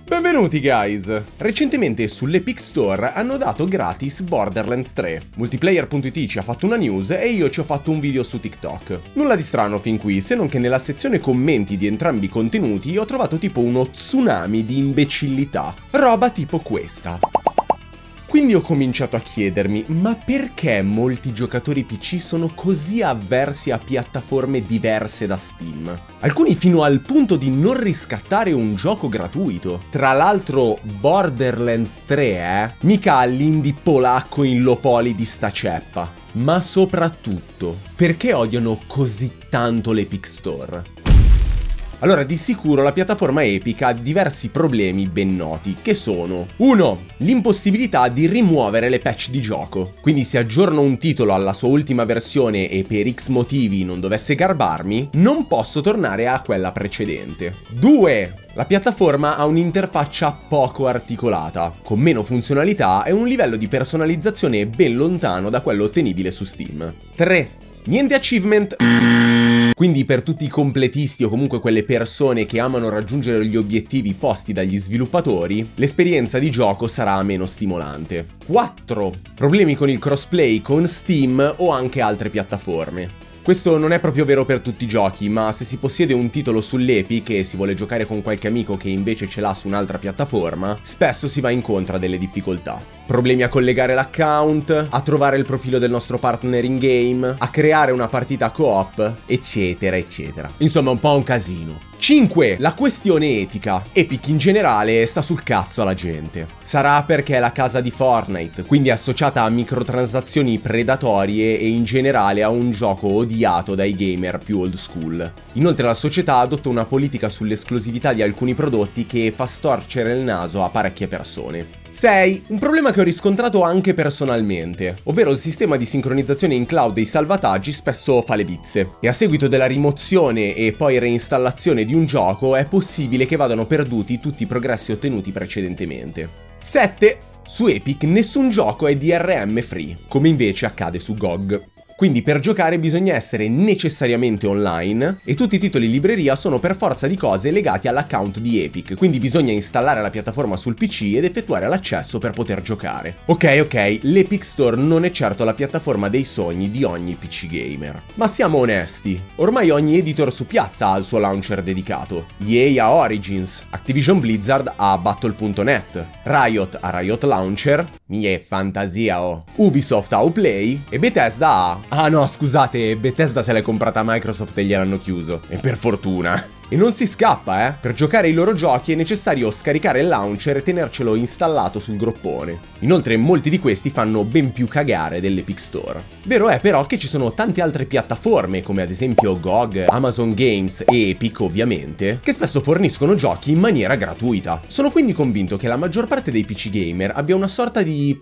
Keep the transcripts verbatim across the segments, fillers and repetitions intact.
Benvenuti guys! Recentemente sull'Epic Store hanno dato gratis Borderlands tre. Multiplayer punto it ci ha fatto una news e io ci ho fatto un video su TikTok. Nulla di strano fin qui, se non che nella sezione commenti di entrambi i contenuti ho trovato tipo uno tsunami di imbecillità. Roba tipo questa. Quindi ho cominciato a chiedermi, ma perché molti giocatori P C sono così avversi a piattaforme diverse da Steam? Alcuni fino al punto di non riscattare un gioco gratuito. Tra l'altro Borderlands tre, eh? Mica l'indie polacco in Lopoli di sta ceppa. Ma soprattutto, perché odiano così tanto l'Epic Store? Allora, di sicuro la piattaforma Epic ha diversi problemi ben noti, che sono uno. L'impossibilità di rimuovere le patch di gioco. Quindi se aggiorno un titolo alla sua ultima versione e per X motivi non dovesse garbarmi, non posso tornare a quella precedente. due. La piattaforma ha un'interfaccia poco articolata, con meno funzionalità e un livello di personalizzazione ben lontano da quello ottenibile su Steam. tre. Niente achievement. Quindi per tutti i completisti o comunque quelle persone che amano raggiungere gli obiettivi posti dagli sviluppatori, l'esperienza di gioco sarà meno stimolante. quattro. Problemi con il crossplay con Steam o anche altre piattaforme. Questo non è proprio vero per tutti i giochi, ma se si possiede un titolo sull'Epic e si vuole giocare con qualche amico che invece ce l'ha su un'altra piattaforma, spesso si va incontro a delle difficoltà. Problemi a collegare l'account, a trovare il profilo del nostro partner in game, a creare una partita co-op, eccetera eccetera. Insomma, un po' un casino. cinque. La questione etica. Epic in generale sta sul cazzo alla gente. Sarà perché è la casa di Fortnite, quindi è associata a microtransazioni predatorie e in generale a un gioco odiato dai gamer più old school. Inoltre la società adotta una politica sull'esclusività di alcuni prodotti che fa storcere il naso a parecchie persone. sei. Un problema che ho riscontrato anche personalmente, ovvero il sistema di sincronizzazione in cloud dei salvataggi spesso fa le bizze, e a seguito della rimozione e poi reinstallazione di un gioco è possibile che vadano perduti tutti i progressi ottenuti precedentemente. sette. Su Epic nessun gioco è D R M free, come invece accade su G O G. Quindi per giocare bisogna essere necessariamente online e tutti i titoli in libreria sono per forza di cose legati all'account di Epic, quindi bisogna installare la piattaforma sul P C ed effettuare l'accesso per poter giocare. Ok ok, l'Epic Store non è certo la piattaforma dei sogni di ogni P C gamer. Ma siamo onesti, ormai ogni editor su piazza ha il suo launcher dedicato. E A ha Origins, Activision Blizzard ha Battle punto net, Riot ha Riot Launcher, mie fantasia oh, Ubisoft ha Uplay e Bethesda ha... Ah no, scusate, Bethesda se l'è comprata Microsoft e gliel'hanno chiuso. E per fortuna. E non si scappa, eh. Per giocare ai loro giochi è necessario scaricare il launcher e tenercelo installato sul groppone. Inoltre molti di questi fanno ben più cagare dell'Epic Store. Vero è però che ci sono tante altre piattaforme, come ad esempio G O G, Amazon Games e Epic ovviamente, che spesso forniscono giochi in maniera gratuita. Sono quindi convinto che la maggior parte dei P C gamer abbia una sorta di...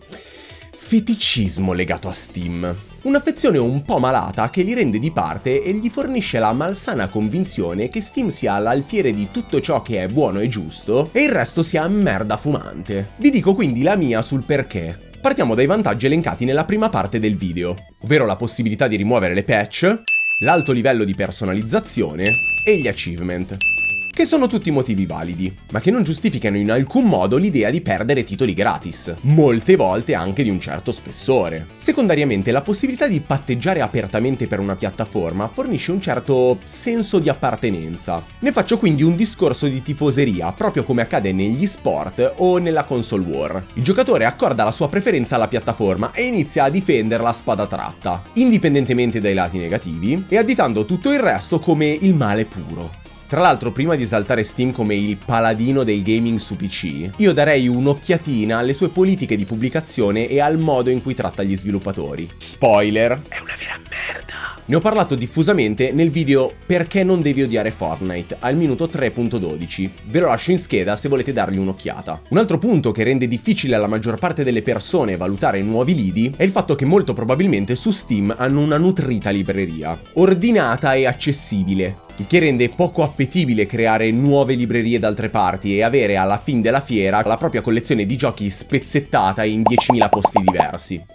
feticismo legato a Steam. Un'affezione un po' malata che li rende di parte e gli fornisce la malsana convinzione che Steam sia l'alfiere di tutto ciò che è buono e giusto e il resto sia merda fumante. Vi dico quindi la mia sul perché. Partiamo dai vantaggi elencati nella prima parte del video, ovvero la possibilità di rimuovere le patch, l'alto livello di personalizzazione e gli achievement. Che sono tutti motivi validi, ma che non giustificano in alcun modo l'idea di perdere titoli gratis, molte volte anche di un certo spessore. Secondariamente, la possibilità di patteggiare apertamente per una piattaforma fornisce un certo senso di appartenenza. Ne faccio quindi un discorso di tifoseria, proprio come accade negli sport o nella console war. Il giocatore accorda la sua preferenza alla piattaforma e inizia a difenderla a spada tratta, indipendentemente dai lati negativi, e additando tutto il resto come il male puro. Tra l'altro, prima di esaltare Steam come il paladino del gaming su P C, io darei un'occhiatina alle sue politiche di pubblicazione e al modo in cui tratta gli sviluppatori. Spoiler, è una vera merda. Ne ho parlato diffusamente nel video Perché non devi odiare Fortnite, al minuto tre punto dodici. Ve lo lascio in scheda se volete dargli un'occhiata. Un altro punto che rende difficile alla maggior parte delle persone valutare nuovi lidi è il fatto che molto probabilmente su Steam hanno una nutrita libreria, ordinata e accessibile, il che rende poco appetibile creare nuove librerie da altre parti e avere alla fin della fiera la propria collezione di giochi spezzettata in diecimila posti diversi.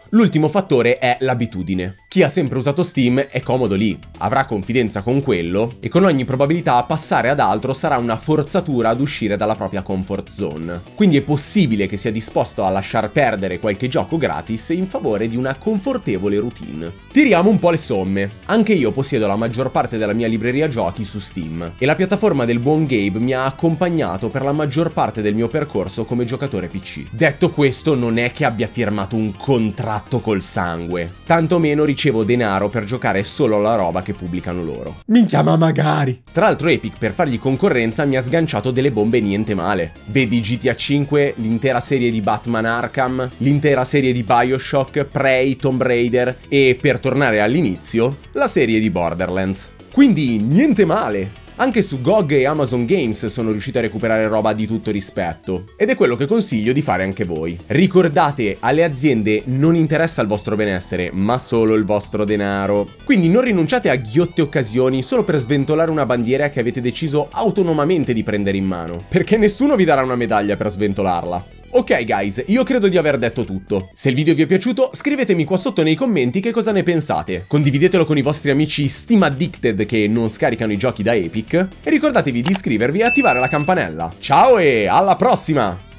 L'ultimo fattore è l'abitudine. Chi ha sempre usato Steam è comodo lì, avrà confidenza con quello e con ogni probabilità passare ad altro sarà una forzatura ad uscire dalla propria comfort zone. Quindi è possibile che sia disposto a lasciar perdere qualche gioco gratis in favore di una confortevole routine. Tiriamo un po' le somme. Anche io possiedo la maggior parte della mia libreria giochi su Steam e la piattaforma del buon Gabe mi ha accompagnato per la maggior parte del mio percorso come giocatore P C. Detto questo, non è che abbia firmato un contratto col sangue, tantomeno ricevo denaro per giocare solo la roba che pubblicano loro. Minchia, ma magari! Tra l'altro Epic, per fargli concorrenza, mi ha sganciato delle bombe niente male. Vedi G T A cinque, l'intera serie di Batman Arkham, l'intera serie di Bioshock, Prey, Tomb Raider e, per tornare all'inizio, la serie di Borderlands. Quindi niente male! Anche su G O G e Amazon Games sono riuscito a recuperare roba di tutto rispetto, ed è quello che consiglio di fare anche voi. Ricordate, alle aziende non interessa il vostro benessere, ma solo il vostro denaro. Quindi non rinunciate a ghiotte occasioni solo per sventolare una bandiera che avete deciso autonomamente di prendere in mano, perché nessuno vi darà una medaglia per sventolarla. Ok guys, io credo di aver detto tutto. Se il video vi è piaciuto, scrivetemi qua sotto nei commenti che cosa ne pensate. Condividetelo con i vostri amici Steam Addicted che non scaricano i giochi da Epic. E ricordatevi di iscrivervi e attivare la campanella. Ciao e alla prossima!